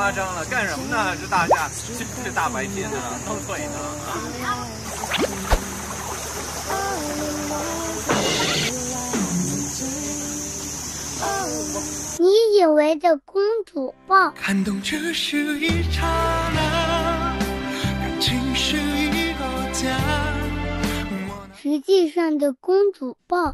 夸张了，干什么呢？这大白天的弄腿呢？ 你以为的公主抱， 感动只是一刹那，感情是一个家。 实际上的公主抱。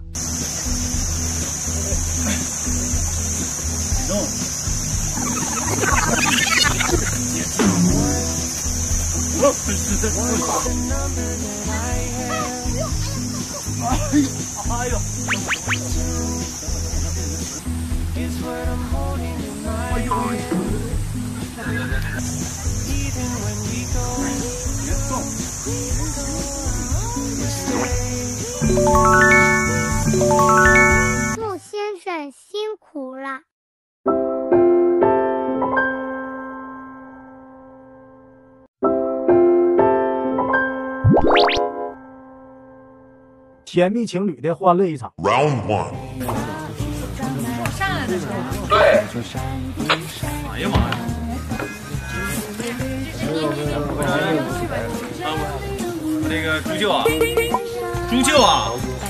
哎呦！ 陆先生辛苦了。 甜蜜情侣的欢乐一场。 Round 1。 上来的时候。 对。哎呀妈呀！那个朱秀啊，朱秀啊，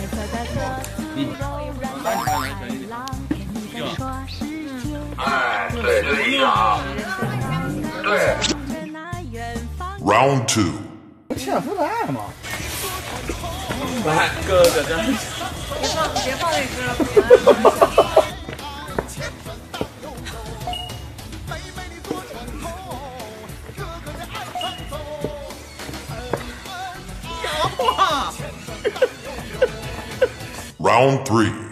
哎，对，这一场，对。Round 2。 欠福袋吗？ 来，哥哥这。 别放那歌。 Round 3。